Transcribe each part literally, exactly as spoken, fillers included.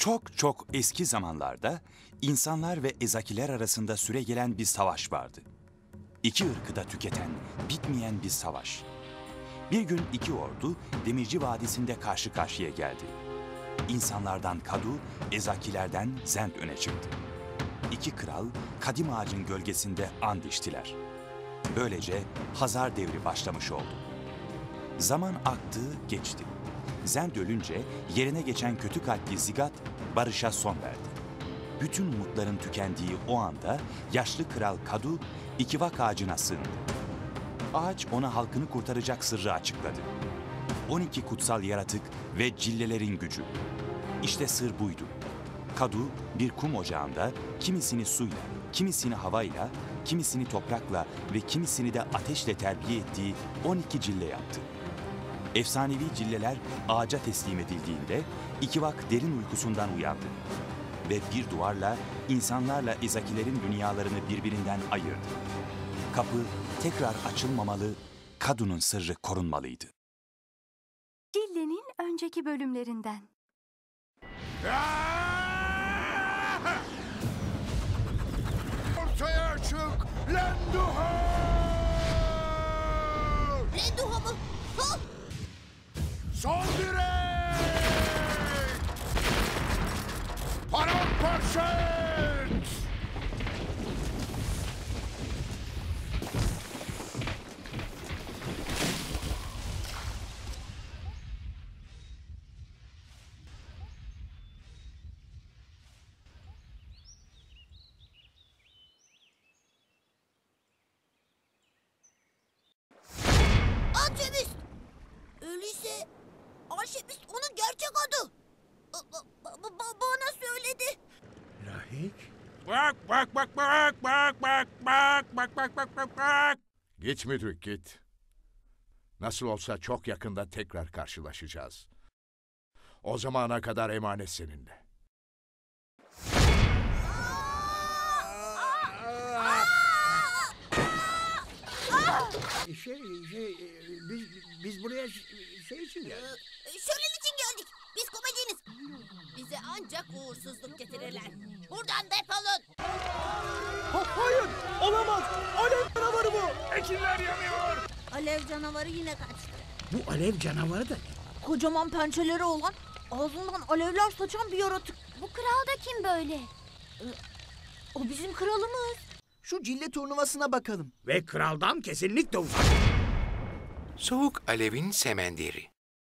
Çok çok eski zamanlarda insanlar ve ezakiler arasında süregelen bir savaş vardı. İki ırkı da tüketen, bitmeyen bir savaş. Bir gün iki ordu Demirci Vadisi'nde karşı karşıya geldi. İnsanlardan Kadu, ezakilerden Zend öne çıktı. İki kral kadim ağacın gölgesinde and içtiler. Böylece Hazar devri başlamış oldu. Zaman aktı, geçti. Zend ölünce yerine geçen kötü kalpli Zigat barışa son verdi. Bütün umutların tükendiği o anda yaşlı kral Kadu ikivak ağacına sığındı. Ağaç ona halkını kurtaracak sırrı açıkladı. on iki kutsal yaratık ve cillelerin gücü. İşte sır buydu. Kadu bir kum ocağında kimisini suyla, kimisini havayla, kimisini toprakla ve kimisini de ateşle terbiye ettiği on iki cille yaptı. Efsanevi cilleler ağaca teslim edildiğinde ikivak derin uykusundan uyandı. Ve bir duvarla insanlarla ezakilerin dünyalarını birbirinden ayırdı. Kapı tekrar açılmamalı, Kadu'nun sırrı korunmalıydı. Cille'nin önceki bölümlerinden. Ortaya çık! Lenduha! Lenduha mı? Ha? Son direk! Paramparça et! Artemis! Öyleyse Artemis onun gerçek adı. Ba- ba- ba- bana söyledi. Lahik? Bak bak bak bak bak bak bak bak bak bak bak bak. Git müdrik git. Nasıl olsa çok yakında tekrar karşılaşacağız. O zamana kadar emanet seninle. Şey, şey, biz, biz buraya şey için geldik. Ee, Şölen için geldik. Biz komedyeniz. Bize ancak uğursuzluk getirirler. Buradan defolun. Ha, hayır, olamaz. Alev canavarı bu. Ekinler yanıyor. Alev canavarı yine kaçtı. Bu alev canavarı da Kocaman pençeleri olan, ağzından alevler saçan bir yaratık. Bu kral da kim böyle? O bizim kralımız. şu cille turnuvasına bakalım. Ve kraldan kesinlikle uzak. Soğuk alevin semenderi.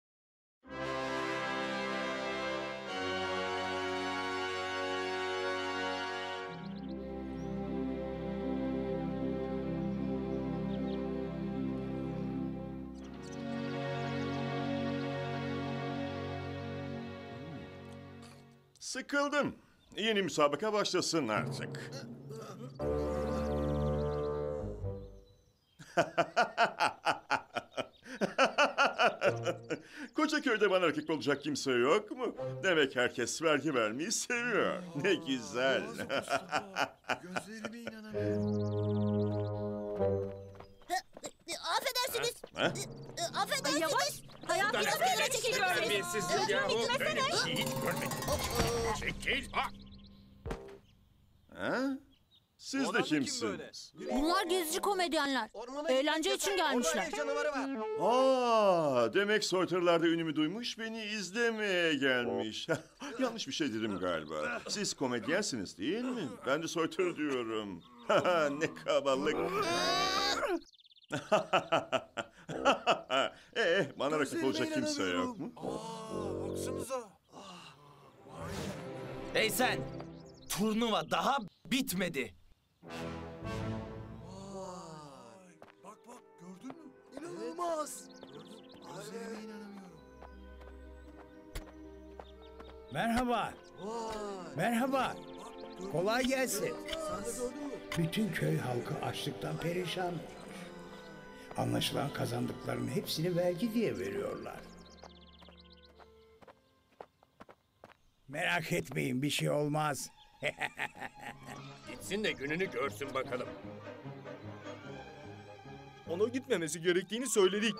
Sıkıldım. Yeni müsabaka başlasın artık. Kocaköy'de bana rakip olacak kimse yok mu? Demek herkes vergi vermeyi seviyor. Ne güzel. Gözlerime inanamıyorum. Affedersiniz. Ha? Affedersiniz. Yavaş. Buradan Hayatınız böyle kadar çekil böyle. terbiyesizlik yahu. Böyle bir şey hiç görmedim. Çekil. Ah. Ha? Siz de kimsiniz? Bunlar gezici komedyenler. Eğlence için gelmişler. Aa, demek soytarılarda ünümü duymuş, beni izlemeye gelmiş. Yanlış bir şey dedim galiba. Siz komedyensiniz değil mi? Ben de soytarı diyorum. Ne kabalık. Ee, bana rakip olacak kimse yok mu? Baksanıza. Hey sen! Turnuva daha bitmedi. Vay. Bak bak gördün mü? İnanılmaz. Gözlerime inanamıyorum. Merhaba. Vay. Merhaba. Bak gördün Kolay mü? gelsin. Sen de gördün mü? Bütün köy halkı açlıktan perişan olmuş. Anlaşılan kazandıklarının hepsini vergi diye veriyorlar. Merak etmeyin, bir şey olmaz. Gitsin de gününü görsün bakalım. Ona gitmemesi gerektiğini söyledik.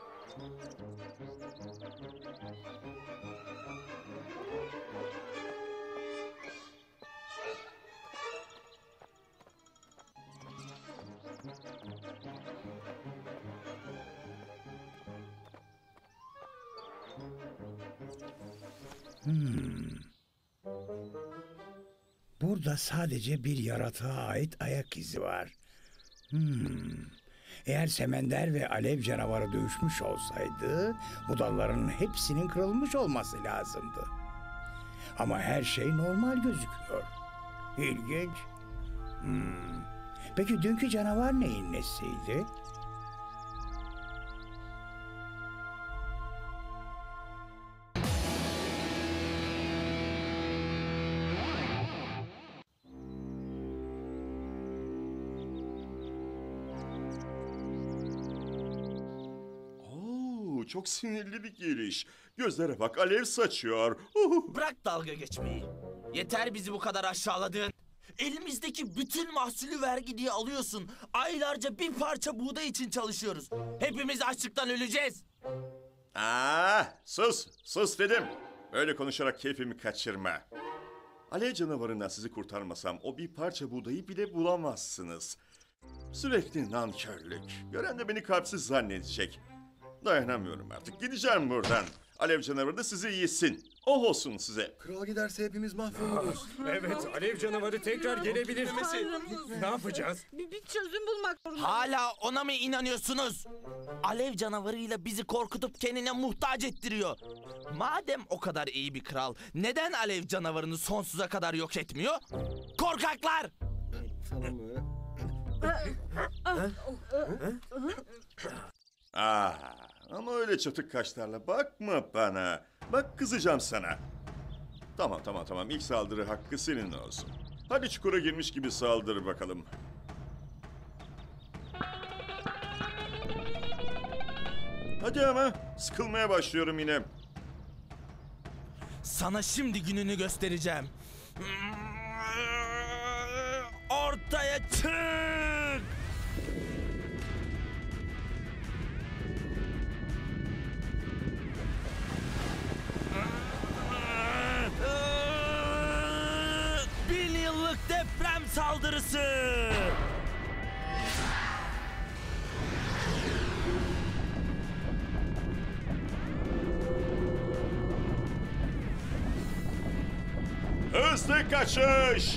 Hmm. Burada sadece bir yaratığa ait ayak izi var. Hmm. Eğer Semender ve Alev canavarı dövüşmüş olsaydı bu dalların hepsinin kırılmış olması lazımdı. Ama her şey normal gözüküyor. İlginç. Hmm. Peki dünkü canavar neyin nesiydi? Oo, çok sinirli bir geliş. Gözlere bak, alev saçıyor. Uhu. Bırak dalga geçmeyi. Yeter bizi bu kadar aşağıladığın. Elimizdeki bütün mahsulü vergi diye alıyorsun. Aylarca bir parça buğday için çalışıyoruz. Hepimiz açlıktan öleceğiz. Aa, sus, sus dedim. Öyle konuşarak keyfimi kaçırma. Alev canavarından sizi kurtarmasam o bir parça buğdayı bile bulamazsınız. Sürekli nankörlük. Gören de beni kalpsiz zannedecek. Dayanamıyorum artık. Gideceğim buradan. Alev canavarı da sizi yesin. Oh olsun size. Kral giderse hepimiz mahvoluruz. Evet, alev canavarı tekrar gelebilir. Ne yapacağız? Bir, bir çözüm bulmak zorundayız. Hala ona mı inanıyorsunuz? Alev canavarıyla bizi korkutup kendine muhtaç ettiriyor. Madem o kadar iyi bir kral, neden alev canavarını sonsuza kadar yok etmiyor? Korkaklar! Aa, ama öyle çatık kaşlarla bakma bana. Bak kızacağım sana. Tamam tamam tamam, ilk saldırı hakkı senin olsun. Hadi çukura girmiş gibi saldır bakalım. Hadi ama, sıkılmaya başlıyorum yine. Sana şimdi gününü göstereceğim. Ortaya çık! Bin yıllık deprem saldırısı! Hızlı kaçış!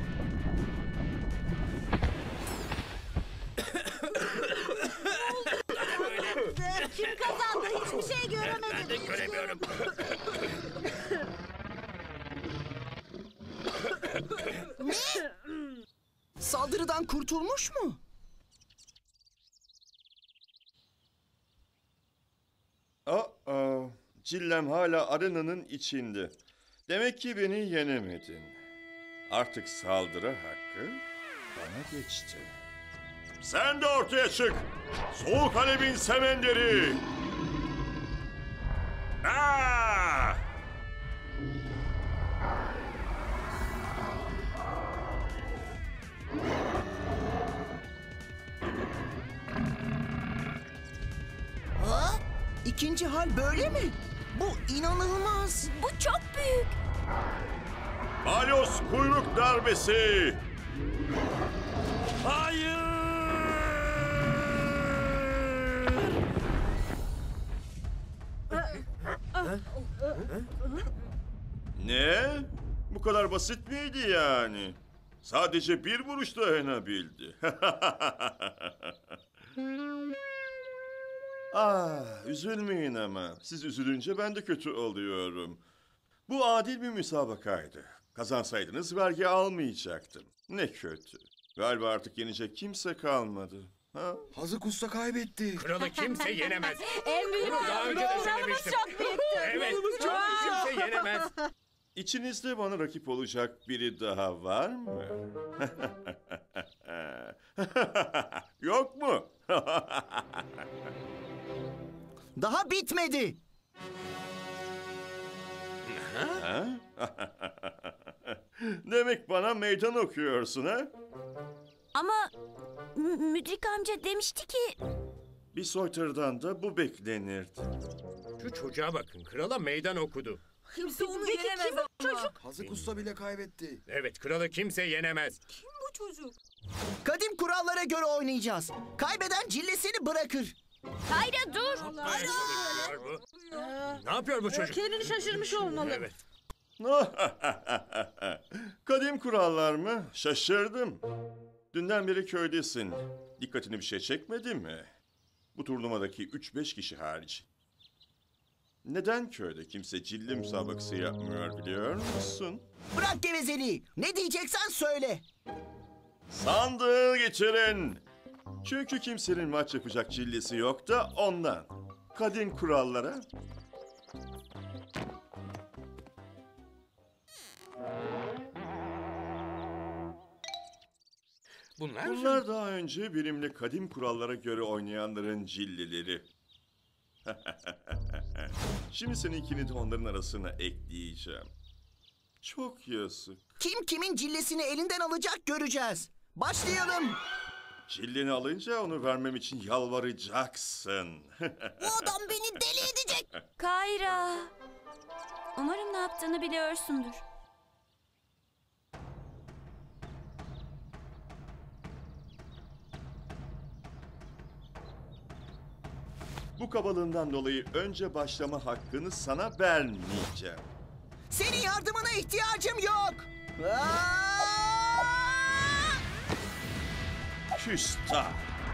Kim kazandı? Hiçbir şey göremedim. Ben de göremiyorum. Saldırıdan kurtulmuş mu? Aa, Cillem hala arenanın içinde. Demek ki beni yenemedin. Artık saldırı hakkı bana geçti. Sen de ortaya çık! Soğuk alevin semenderi! Aa! Ha? İkinci hal böyle mi? Bu inanılmaz. Bu çok büyük. Balyoz kuyruk darbesi! Hayır! Ne? Bu kadar basit miydi yani? Sadece bir vuruşta yenebildi. Ah, üzülmeyin ama. Siz üzülünce ben de kötü oluyorum. Bu adil bir müsabakaydı. Kazansaydınız vergi almayacaktım. Ne kötü. Galiba artık yenecek kimse kalmadı. Ha? Hazık Usta kaybetti. Kralı kimse yenemez. En büyük Daha önce de doğrulama söylemiştim. çok büyüktü. Evet, çok kimse yenemez. İçinizde bana rakip olacak biri daha var mı? Yok mu? Daha bitmedi. Ha? Demek bana meydan okuyorsun ha? Ama M- Müdrik amca demişti ki... Bir soytarıdan da bu beklenirdi. Şu çocuğa bakın, krala meydan okudu. Kimse onu yenemez ama. Hazık Usta bile kaybetti. Evet, kralı kimse yenemez. Bu çocuk. Kadim kurallara göre oynayacağız. Kaybeden cillesini bırakır. Kayra dur. Var bu. Ne yapıyor bu çocuk? Kendini şaşırmış olmalı. Evet. Kadim kurallar mı? Şaşırdım. Dünden beri köydesin. Dikkatini bir şey çekmedi mi? Bu turnuvadaki üç beş kişi hariç. Neden köyde kimse cilli müsabakası yapmıyor biliyor musun? Bırak gevezeliği. Ne diyeceksen söyle. Sandığı geçirin. Çünkü kimsenin maç yapacak cillisi yok da ondan. Kadim kurallara. Bunlar, Bunlar daha önce benimle kadim kurallara göre oynayanların cillileri. Şimdi seninkini de onların arasına ekleyeceğim. Çok yazık. Kim kimin cillesini elinden alacak göreceğiz. Başlayalım. Cillini alınca onu vermem için yalvaracaksın. Bu adam beni deli edecek. Kayra. Umarım ne yaptığını biliyorsundur. Bu kabalığından dolayı önce başlama hakkını sana vermeyeceğim. Senin yardımına ihtiyacım yok. Aa! Küstah!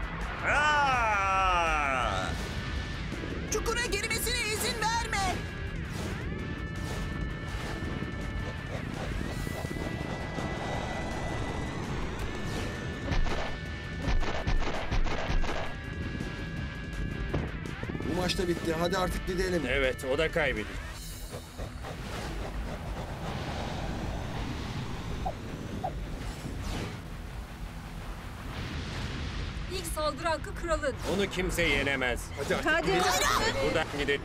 Aa! Çukura girmesine izin verme. Bu maç da bitti. Hadi artık gidelim. Evet, o da kaybediyor. İlk saldırı hakkı kralın. Onu kimse yenemez. Hadi artık Hadi. gidelim. Buradan gidelim.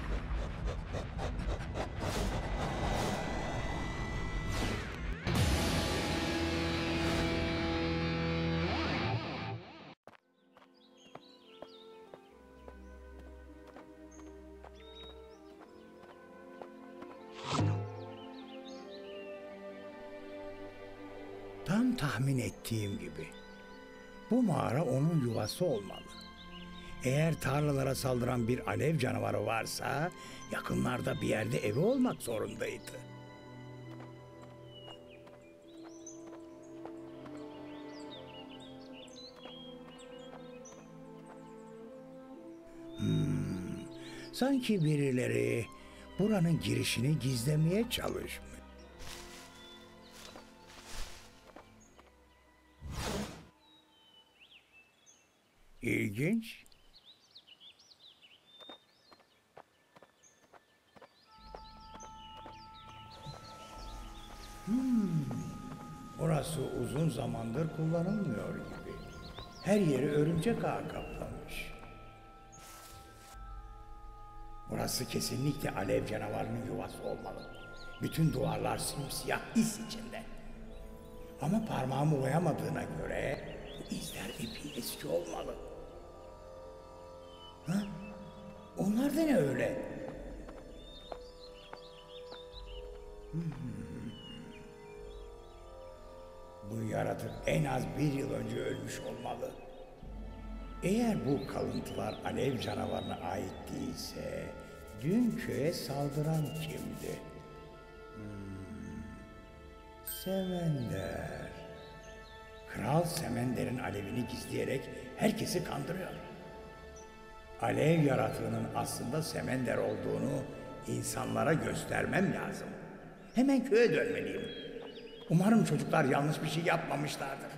Tam tahmin ettiğim gibi. Bu mağara onun yuvası olmalı. Eğer tarlalara saldıran bir alev canavarı varsa yakınlarda bir yerde evi olmak zorundaydı. Hmm, sanki birileri buranın girişini gizlemeye çalışmış. İlginç. Hmm, orası uzun zamandır kullanılmıyor gibi. Her yeri örümcek ağı kaplamış. Burası kesinlikle alev canavarının yuvası olmalı. Bütün duvarlar simsiyah iz içinde. Ama parmağımı boyamadığına göre bu izler epey eski olmalı. Ha? Onlar da ne öyle? Hmm. Bu yaratık en az bir yıl önce ölmüş olmalı. Eğer bu kalıntılar alev canavarına ait değilse, dün köye saldıran kimdi? Hmm. Semender. Kral Semender'in alevini gizleyerek herkesi kandırıyor. Alev yaratığının aslında Semender olduğunu insanlara göstermem lazım. Hemen köye dönmeliyim. Umarım çocuklar yanlış bir şey yapmamışlardır.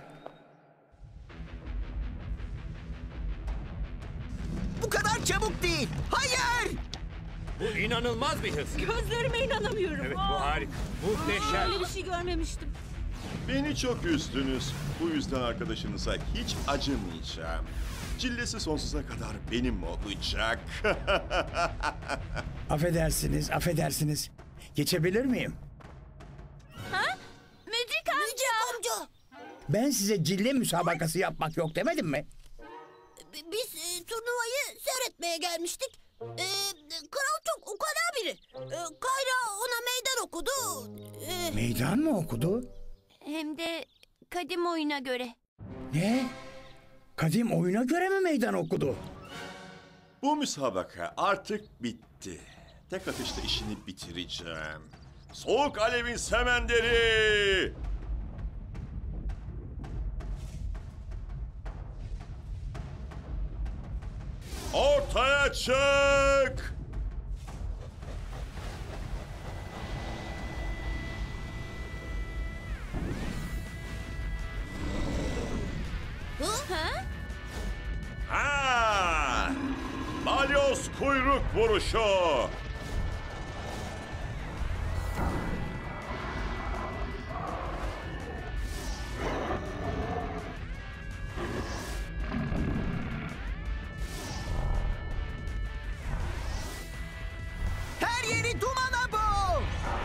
Bu kadar çabuk değil. Hayır! Bu inanılmaz bir hız. Gözlerime inanamıyorum. Evet, bu harika. Muhteşem. Böyle bir şey görmemiştim. Beni çok üzdünüz. Bu yüzden arkadaşınıza hiç acımayacağım. Cillesi sonsuza kadar benim olacak. Affedersiniz, affedersiniz. Geçebilir miyim? Ha? Müdrik amca. Müdrik amca. Ben size cille müsabakası yapmak yok demedim mi? B- Biz e, turnuvayı seyretmeye gelmiştik. E, kral çok ukala biri. E, Kayra ona meydan okudu. E, Meydan mı okudu? Hem de kadim oyuna göre. Ne? Kadim oyuna göre mi meydan okudu? Bu müsabaka artık bitti. Tek atışta işini bitireceğim. Soğuk alevin semenderi! Ortaya çık! Ha? Ha! Balyoz kuyruk vuruşu! Her yeri dumana boğ.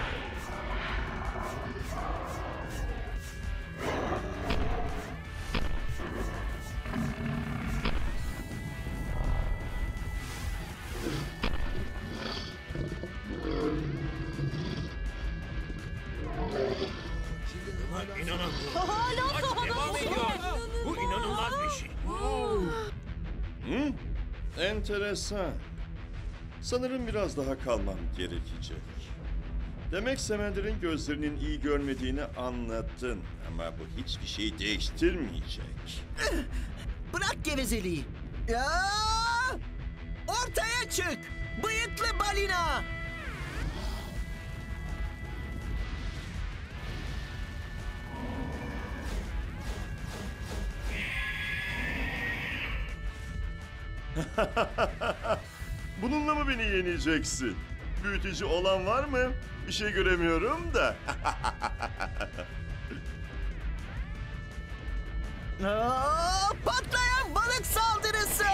Hala devam ediyor. Bu inanılmaz bir şey. Hı? Enteresan. Sanırım biraz daha kalmam gerekecek. Demek Semender'in gözlerinin iyi görmediğini anladın. Ama bu hiçbir şeyi değiştirmeyecek. Bırak gevezeliği. Ya! Ortaya çık. Bıyıklı balina. Bununla mı beni yeneceksin? Büyütücü olan var mı? Bir şey göremiyorum da. Aa, patlayan balık saldırısı.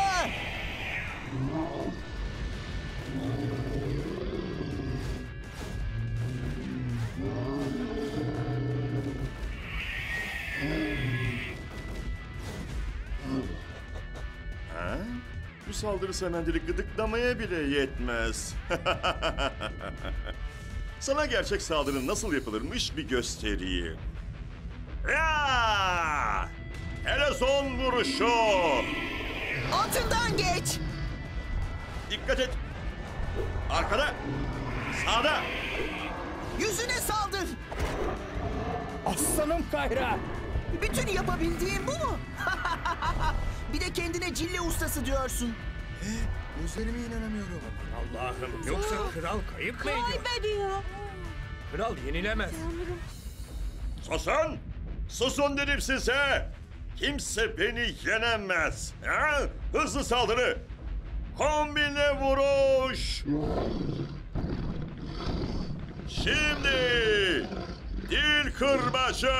Ha? Bu saldırı Semender'i gıdıklamaya bile yetmez. Sana gerçek saldırı nasıl yapılırmış bir göstereyim. Ya! Elezon vuruşu! Altından geç. Dikkat et! Arkada! Sağda! Yüzüne saldır. Aslanım Kayra. Bütün yapabildiğin bu mu? Bir de kendine cille ustası diyorsun. Gözlerime inanamıyorum. Allah'ım, yoksa kral kayıp mı ediyor? Kaybediyor. Kral yenilemez. Susun! Susun dedim size! Kimse beni yenemez! Ha? Hızlı saldırı! Kombine vuruş! Şimdi! Dil kırbacı!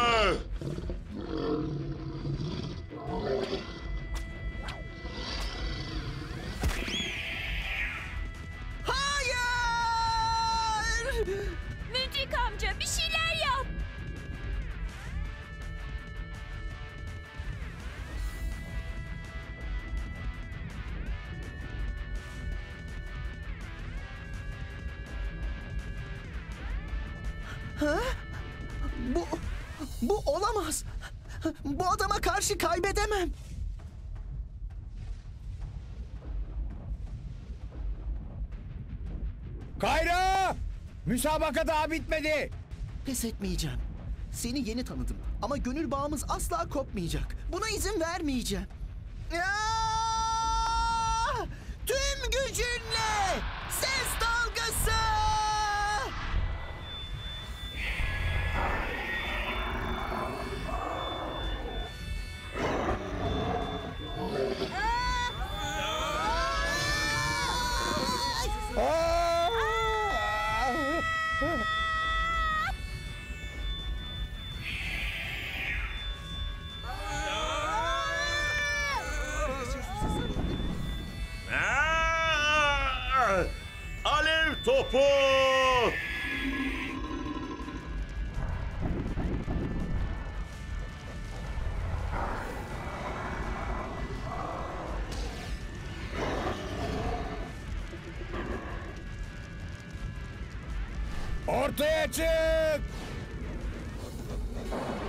Hayır! Müdrik amca bir şeyler yap. Ha? Bu, bu olamaz. Bu adama karşı kaybedemem. Kayra! Müsabaka daha bitmedi. Pes etmeyeceğim. Seni yeni tanıdım ama gönül bağımız asla kopmayacak. Buna izin vermeyeceğim. Aa! Tüm gücünle ses dalgası! Aa! Alev topu! Ortaya çık!